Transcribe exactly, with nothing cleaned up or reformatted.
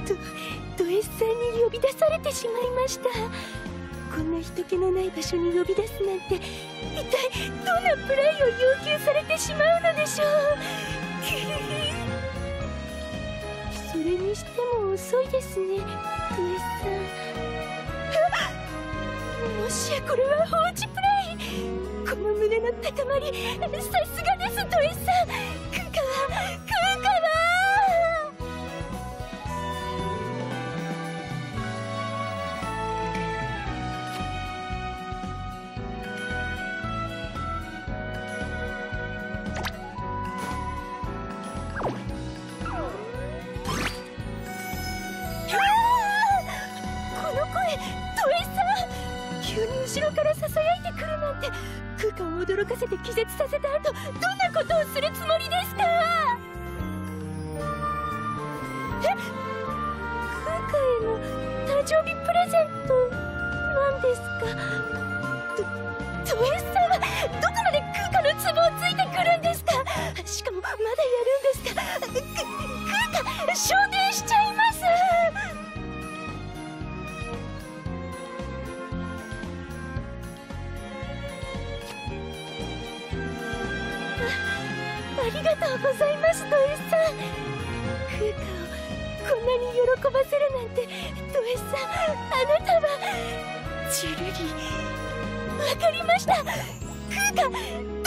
とド S さんに呼び出されてしまいました。こんな人気のない場所に呼び出すなんて、一体どんなプレイを要求されてしまうのでしょう。それにしても遅いですね、ド S さん。もしやこれは放置プレイ。この胸の高まり、さすがです、ド S さん。クーカはクーカは急に後ろからささやいてくるなんて、空間を驚かせて気絶させた後、どんなことをするつもりですか？え、空間への誕生日プレゼントなんですか？ド、ド S さんはどこまで空間のツボをついてくるんですか？しかもまだやるんですか？く空間昇天しちゃいます。ありがとうございます、ド S さん。空間をこんなに喜ばせるなんて、ド S さん、あなたはジュルリー。わかりました。空間